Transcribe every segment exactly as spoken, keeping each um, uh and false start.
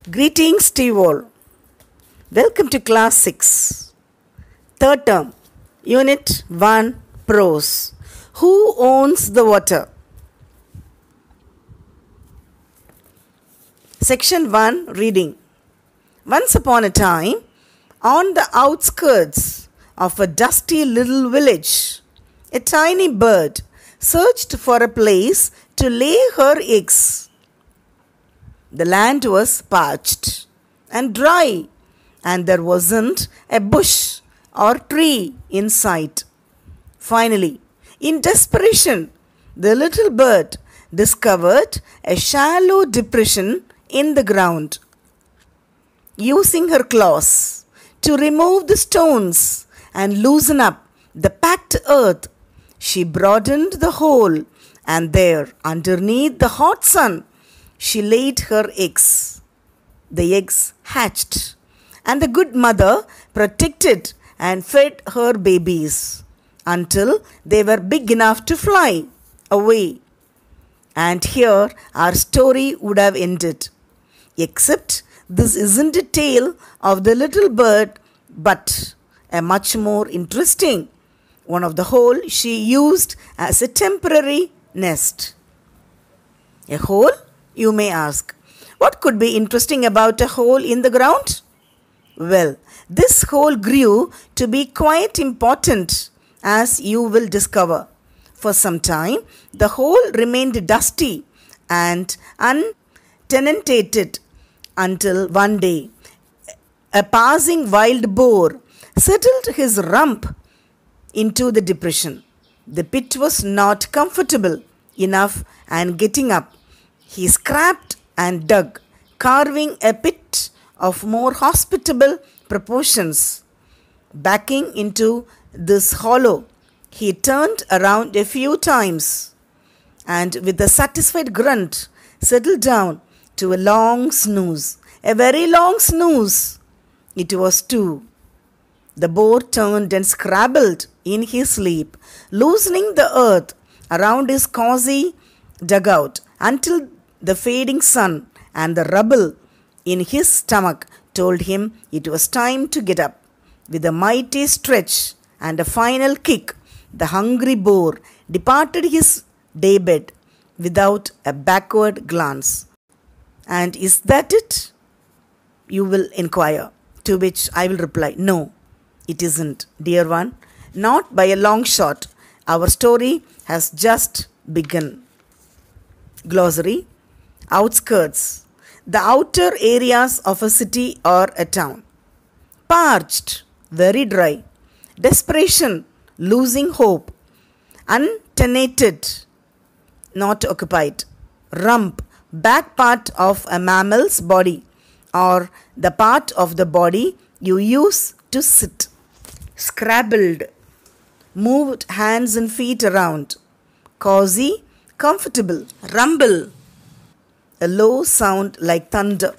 Greetings to you all. Welcome to class six, third term, unit one, prose. Who owns the water? Section one, reading. Once upon a time, on the outskirts of a dusty little village, a tiny bird searched for a place to lay her eggs. The land was parched and dry, and there wasn't a bush or tree in sight. Finally, in desperation, the little bird discovered a shallow depression in the ground. Using her claws to remove the stones and loosen up the packed earth, she broadened the hole, and there, underneath the hot sun, she laid her eggs. The eggs hatched, and the good mother protected and fed her babies until they were big enough to fly away. And here our story would have ended. Except this isn't a tale of the little bird, but a much more interesting one of the hole she used as a temporary nest. A hole? You may ask, what could be interesting about a hole in the ground? Well, this hole grew to be quite important, as you will discover. For some time, the hole remained dusty and untenanted until one day, a passing wild boar settled his rump into the depression. The pit was not comfortable enough, and getting up, he scraped and dug, carving a pit of more hospitable proportions. Backing into this hollow, he turned around a few times and with a satisfied grunt settled down to a long snooze. A very long snooze. It was two. The boar turned and scrabbled in his sleep, loosening the earth around his cozy dugout until the fading sun and the rubble in his stomach told him it was time to get up. With a mighty stretch and a final kick, the hungry boar departed his daybed without a backward glance. And is that it? You will inquire, to which I will reply, no, it isn't, dear one. Not by a long shot. Our story has just begun. Glossary. Outskirts, the outer areas of a city or a town. Parched, very dry. Desperation, losing hope. Untenanted, not occupied. Rump, back part of a mammal's body, or the part of the body you use to sit. Scrabbled, moved hands and feet around. Cozy, comfortable. Rumble, a low sound like thunder.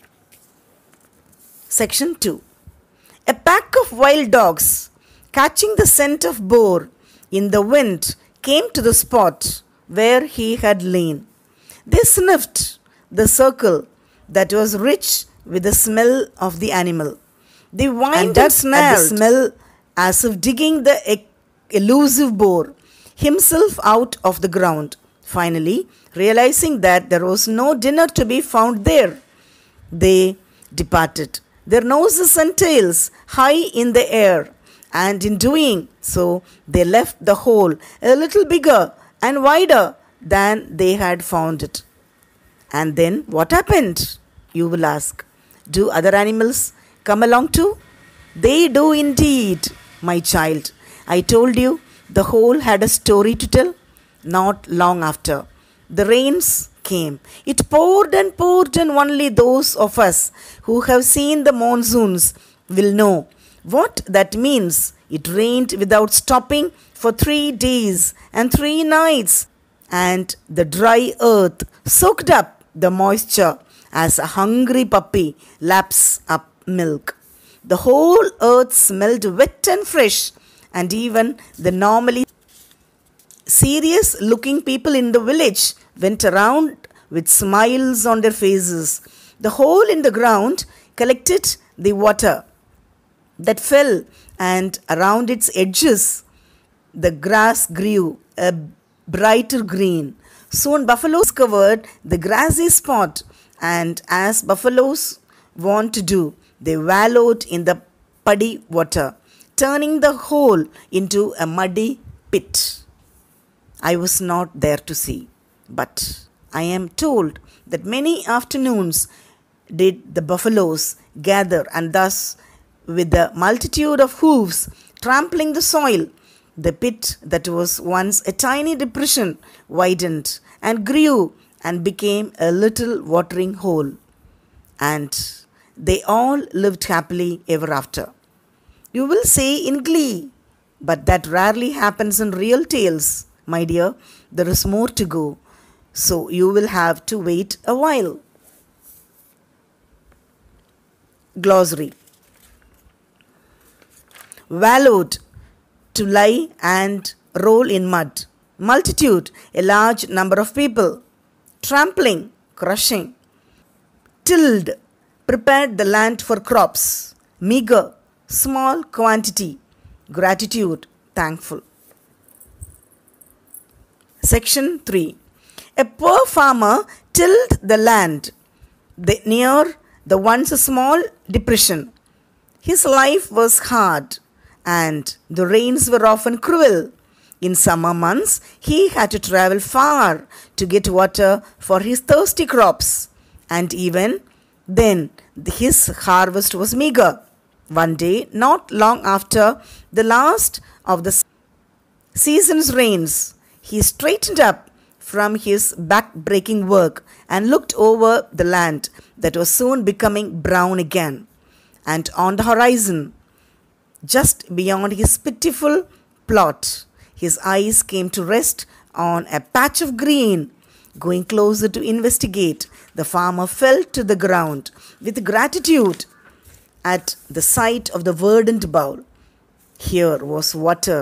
Section two. A pack of wild dogs, catching the scent of boar in the wind, came to the spot where he had lain. They sniffed the circle that was rich with the smell of the animal. They whined and, and smelled at the smell as if digging the elusive boar himself out of the ground. Finally, realizing that there was no dinner to be found there, they departed, their noses and tails high in the air, and in doing so, they left the hole a little bigger and wider than they had found it. And then what happened? You will ask. Do other animals come along too? They do indeed, my child. I told you the hole had a story to tell. Not long after, the rains came. It poured and poured, and only those of us who have seen the monsoons will know what that means. It rained without stopping for three days and three nights, and the dry earth soaked up the moisture as a hungry puppy laps up milk. The whole earth smelled wet and fresh, and even the normally serious-looking people in the village went around with smiles on their faces. The hole in the ground collected the water that fell, and around its edges the grass grew a brighter green. Soon buffaloes covered the grassy spot, and as buffaloes want to do, they wallowed in the puddy water, turning the hole into a muddy pit. I was not there to see, but I am told that many afternoons did the buffaloes gather, and thus, with the multitude of hoofs trampling the soil, the pit that was once a tiny depression widened and grew and became a little watering hole. And they all lived happily ever after. You will say in glee, but that rarely happens in real tales, my dear. There is more to go, so you will have to wait a while. Glossary. Wallowed, to lie and roll in mud. Multitude, a large number of people. Trampling, crushing. Tilled, prepared the land for crops. Meager, small quantity. Gratitude, thankful. Section three. A poor farmer tilled the land the, near the once small depression. His life was hard, and the rains were often cruel. In summer months, he had to travel far to get water for his thirsty crops, and even then his harvest was meager. One day, not long after the last of the season's rains, he straightened up from his back-breaking work and looked over the land that was soon becoming brown again. And on the horizon, just beyond his pitiful plot, his eyes came to rest on a patch of green. Going closer to investigate, the farmer fell to the ground with gratitude at the sight of the verdant bowl. Here was water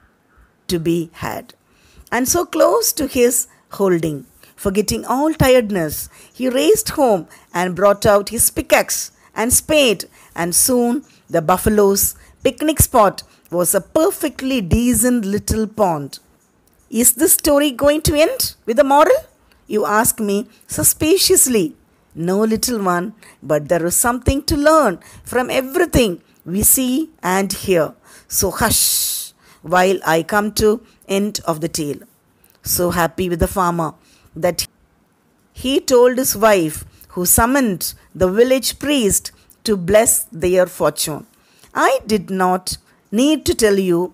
to be had, and so close to his holding. Forgetting all tiredness, he raced home and brought out his pickaxe and spade, and soon the buffalo's picnic spot was a perfectly decent little pond. Is this story going to end with a moral? You ask me suspiciously. No, little one, but there is something to learn from everything we see and hear. So hush, while I come to end of the tale. So happy with the farmer that he told his wife, who summoned the village priest to bless their fortune. I did not need to tell you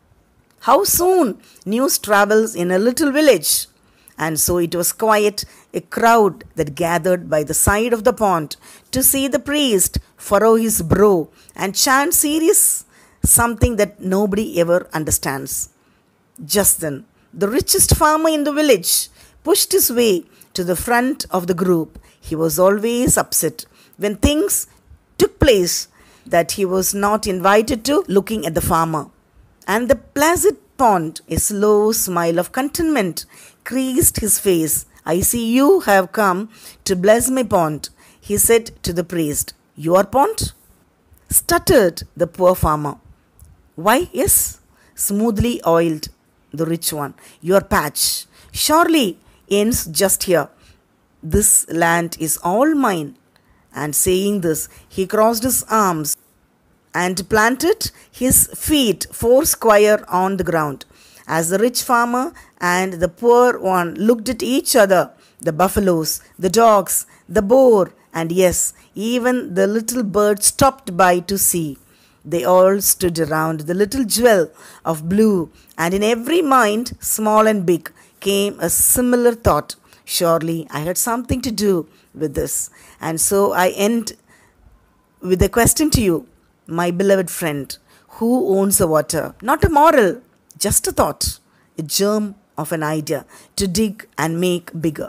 how soon news travels in a little village. And so it was quite a crowd that gathered by the side of the pond to see the priest furrow his brow and chant serious something that nobody ever understands. Just then, the richest farmer in the village pushed his way to the front of the group. He was always upset when things took place that he was not invited to, looking at the farmer. And the placid pond, a slow smile of contentment creased his face. I see you have come to bless my pond, he said to the priest. Your pond? Stuttered the poor farmer. Why, yes, smoothly oiled the rich one. Your patch surely ends just here. This land is all mine. And saying this, he crossed his arms and planted his feet foursquare on the ground. As the rich farmer and the poor one looked at each other, the buffaloes, the dogs, the boar, and yes, even the little bird stopped by to see. They all stood around the little jewel of blue, and in every mind, small and big, came a similar thought. Surely I had something to do with this. And so I end with a question to you, my beloved friend. Who owns the water? Not a moral, just a thought, a germ of an idea to dig and make bigger.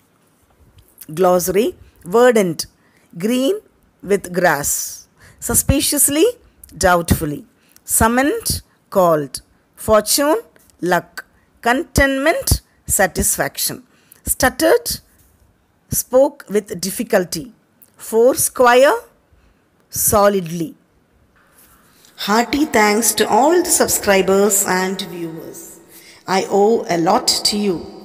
Glossary. Verdant, green with grass. Suspiciously, doubtfully. Summoned, called. Fortune, luck. Contentment, satisfaction. Stuttered, spoke with difficulty. foursquare, solidly. Hearty thanks to all the subscribers and viewers. I owe a lot to you.